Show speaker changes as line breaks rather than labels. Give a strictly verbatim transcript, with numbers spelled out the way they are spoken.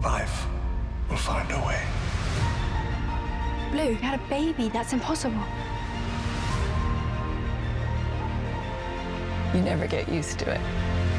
Life will find a way.
Blue, you had a baby. That's impossible.
You never get used to it.